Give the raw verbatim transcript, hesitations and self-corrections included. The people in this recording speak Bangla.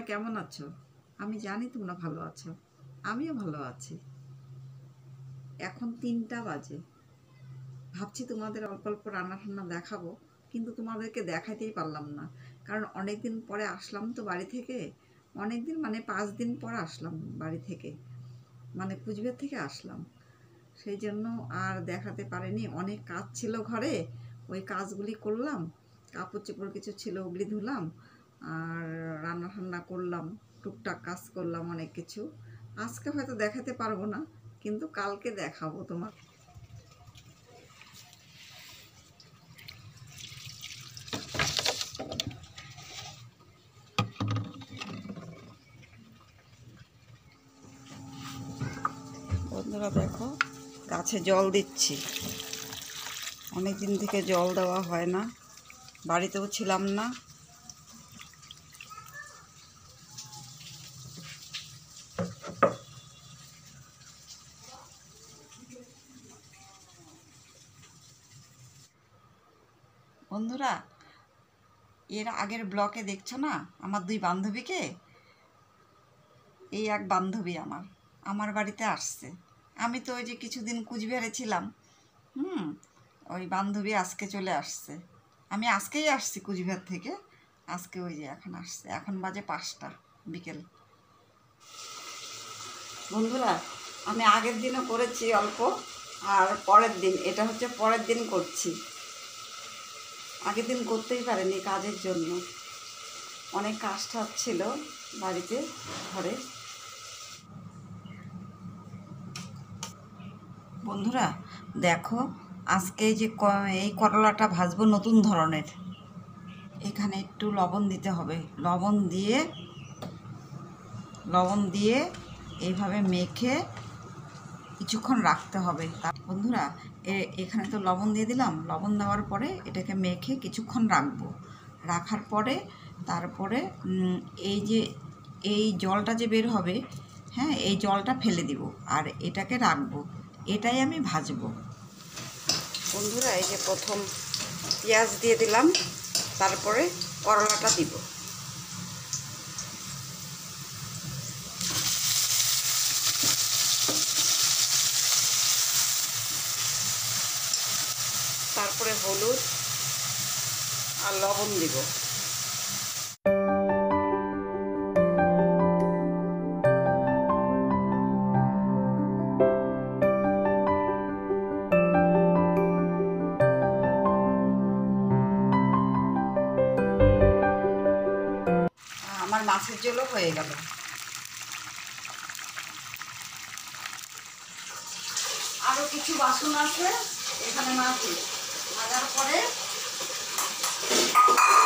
কেমন আছো? আমি জানি তোমরা ভালো আছো, আমিও ভালো আছি। এখন তিনটা বাজে, ভাবছি তোমাদের অল্প অল্প রান্না ঠান্না দেখাবো, কিন্তু তোমাদেরকে দেখাতেই পারলাম না, কারণ অনেক দিন পরে আসলাম তো বাড়ি থেকে। অনেক দিন মানে পাঁচ দিন পর আসলাম বাড়ি থেকে, মানে কুচবিহার থেকে আসলাম, সেই জন্য আর দেখাতে পারিনি। অনেক কাজ ছিল ঘরে, ওই কাজগুলি করলাম। কাপড় চোপড় কিছু ছিল, ওগুলি ধুলাম, আর রান্না ঠান্না করলাম, টুকটাক কাজ করলাম অনেক কিছু। আজকে হয়তো দেখাতে পারবো না, কিন্তু কালকে দেখাবো তোমার। বন্ধুরা দেখো, গাছে জল দিচ্ছি। অনেক দিন থেকে জল দেওয়া হয় না, বাড়িতেও ছিলাম না। বন্ধুরা, এর আগের ব্লকে দেখছো না আমার দুই বান্ধবীকে? এই এক বান্ধবী আমার আমার বাড়িতে আসছে। আমি তো ওই যে কিছুদিন কুচবিহারে ছিলাম, হুম ওই বান্ধবী আজকে চলে আসছে। আমি আজকেই আসছি কুচবিহার থেকে, আজকে ওই যে এখন আসছে। এখন বাজে পাঁচটা বিকেল। বন্ধুরা, আমি আগের দিনও করেছি অল্প, আর পরের দিন, এটা হচ্ছে পরের দিন করছি। আগের দিন করতেই পারিনি কাজের জন্য, অনেক কাজ টাজ ছিল বাড়িতে, ঘরে। বন্ধুরা দেখো, আজকে যে এই করলাটা ভাজবো নতুন ধরনের। এখানে একটু লবণ দিতে হবে, লবণ দিয়ে লবণ দিয়ে এইভাবে মেখে কিছুক্ষণ রাখতে হবে। বন্ধুরা, এখানে তো লবণ দিয়ে দিলাম, লবণ দেওয়ার পরে এটাকে মেখে কিছুক্ষণ রাখবো। রাখার পরে তারপরে এই যে এই জলটা যে বের হবে, হ্যাঁ এই জলটা ফেলে দিব, আর এটাকে রাখবো। এটাই আমি ভাজবো। বন্ধুরা, এই যে প্রথম পেঁয়াজ দিয়ে দিলাম, তারপরে করলাটা দিব। তারপরে হলুদ আর লবণ দিব। আমার মাছের ঝোলও হয়ে গেল। আরো কিছু বাসন আছে এখানে, মাছ ভাজার পরে